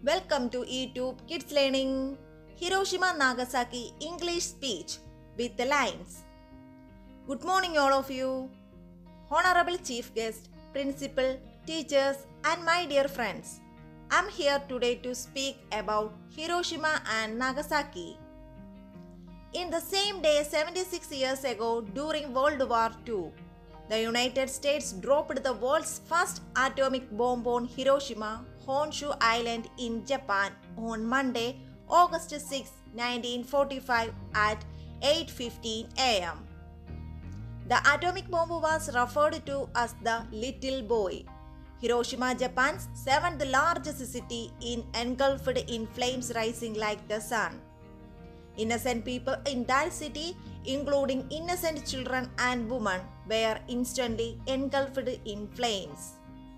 Welcome to YouTube Kids Learning Hiroshima Nagasaki English Speech with the Lines. Good morning all of you. Honorable Chief Guest, Principal, teachers and my dear friends. I am here today to speak about Hiroshima and Nagasaki. In the same day 76 years ago during World War II, the United States dropped the world's first atomic bomb on Hiroshima, Honshu Island in Japan on Monday, August 6, 1945 at 8:15 am. The atomic bomb was referred to as the Little Boy. Hiroshima, Japan's seventh largest city, engulfed in flames rising like the sun. Innocent people in that city, including innocent children and women, were instantly engulfed in flames.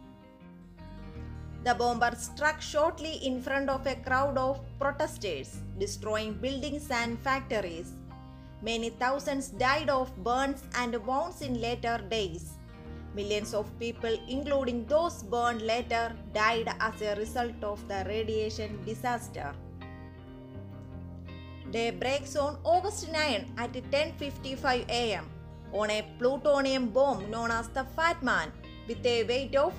The bomber struck shortly in front of a crowd of protesters, destroying buildings and factories. Many thousands died of burns and wounds in later days. Millions of people, including those burned later, died as a result of the radiation disaster. Day breaks on August 9 at 10:55 am on a plutonium bomb known as the Fat Man with a weight of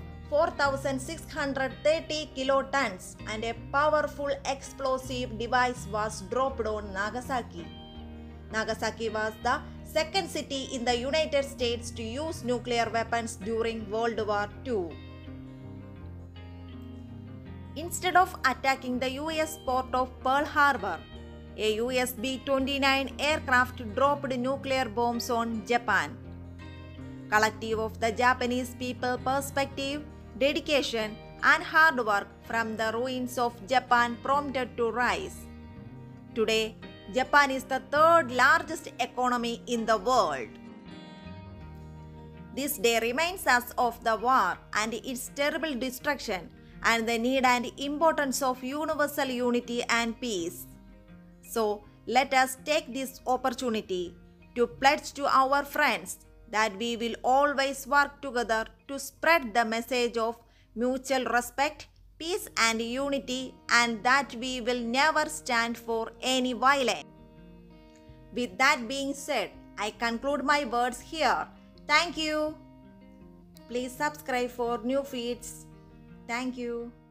4,630 kilotons and a powerful explosive device was dropped on Nagasaki. Nagasaki was the second city in the United States to use nuclear weapons during World War II. Instead of attacking the US port of Pearl Harbor, a US B-29 aircraft dropped nuclear bombs on Japan. Collective of the Japanese people perspective, dedication and hard work from the ruins of Japan prompted to rise. Today, Japan is the third largest economy in the world. This day reminds us of the war and its terrible destruction and the need and importance of universal unity and peace. So, let us take this opportunity to pledge to our friends that we will always work together to spread the message of mutual respect, peace and unity, and that we will never stand for any violence. With that being said, I conclude my words here. Thank you. Please subscribe for new feeds. Thank you.